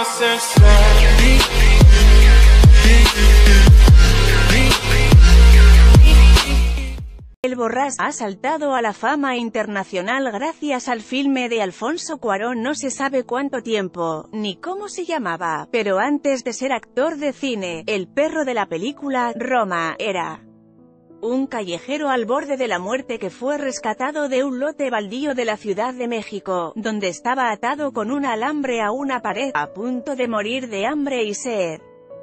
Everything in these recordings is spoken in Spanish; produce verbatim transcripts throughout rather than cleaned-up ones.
El Borràs ha saltado a la fama internacional gracias al filme de Alfonso Cuarón. No se sabe cuánto tiempo, ni cómo se llamaba, pero antes de ser actor de cine, el perro de la película Roma era un callejero al borde de la muerte que fue rescatado de un lote baldío de la Ciudad de México, donde estaba atado con un alambre a una pared, a punto de morir de hambre y sed.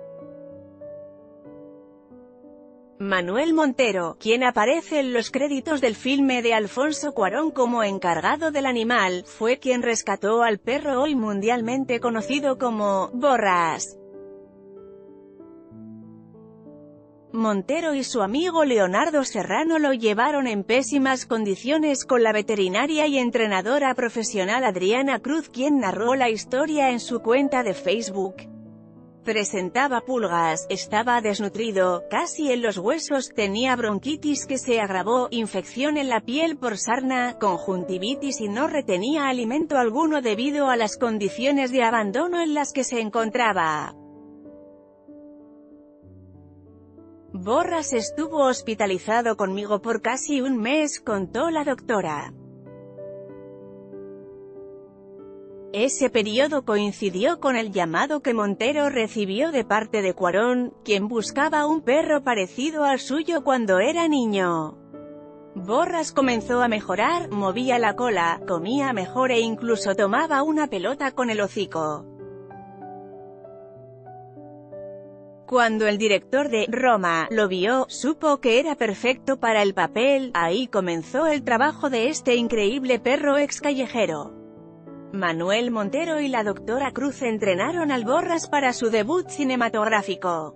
Manuel Montero, quien aparece en los créditos del filme de Alfonso Cuarón como encargado del animal, fue quien rescató al perro hoy mundialmente conocido como Borràs. Montero y su amigo Leonardo Serrano lo llevaron en pésimas condiciones con la veterinaria y entrenadora profesional Adriana Cruz, quien narró la historia en su cuenta de Facebook. Presentaba pulgas, estaba desnutrido, casi en los huesos, tenía bronquitis que se agravó, infección en la piel por sarna, conjuntivitis y no retenía alimento alguno debido a las condiciones de abandono en las que se encontraba. Borràs estuvo hospitalizado conmigo por casi un mes, contó la doctora. Ese periodo coincidió con el llamado que Montero recibió de parte de Cuarón, quien buscaba un perro parecido al suyo cuando era niño. Borràs comenzó a mejorar, movía la cola, comía mejor e incluso tomaba una pelota con el hocico. Cuando el director de Roma lo vio, supo que era perfecto para el papel. Ahí comenzó el trabajo de este increíble perro ex callejero. Manuel Montero y la doctora Cruz entrenaron al Borràs para su debut cinematográfico.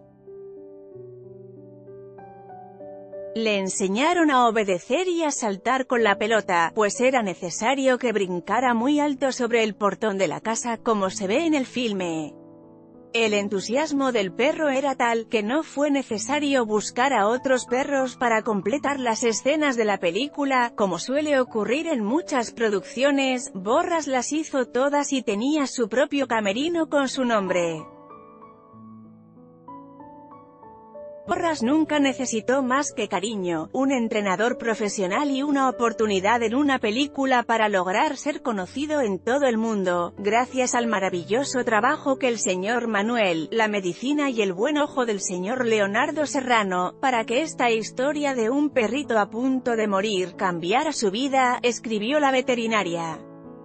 Le enseñaron a obedecer y a saltar con la pelota, pues era necesario que brincara muy alto sobre el portón de la casa, como se ve en el filme. El entusiasmo del perro era tal, que no fue necesario buscar a otros perros para completar las escenas de la película, como suele ocurrir en muchas producciones. Borràs las hizo todas y tenía su propio camerino con su nombre. Borràs nunca necesitó más que cariño, un entrenador profesional y una oportunidad en una película para lograr ser conocido en todo el mundo, gracias al maravilloso trabajo que el señor Manuel, la medicina y el buen ojo del señor Leonardo Serrano, para que esta historia de un perrito a punto de morir cambiara su vida, escribió la veterinaria.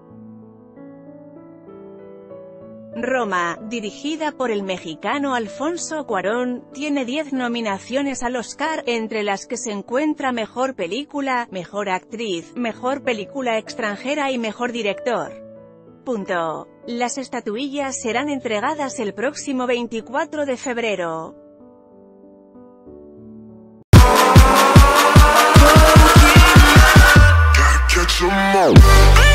Roma, dirigida por el mexicano Alfonso Cuarón, tiene diez nominaciones al Oscar, entre las que se encuentra Mejor Película, Mejor Actriz, Mejor Película Extranjera y Mejor Director. Punto. Las estatuillas serán entregadas el próximo veinticuatro de febrero. Gotta catch 'em all.